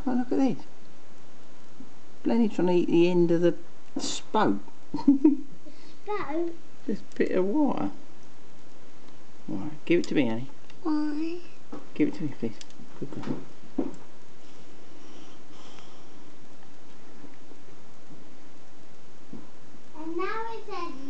Oh, look at this. Blenny trying to eat the end of the spout. Spout? This bit of water. Right, give it to me, Annie. Why? Give it to me, please. Good girl. And now it's a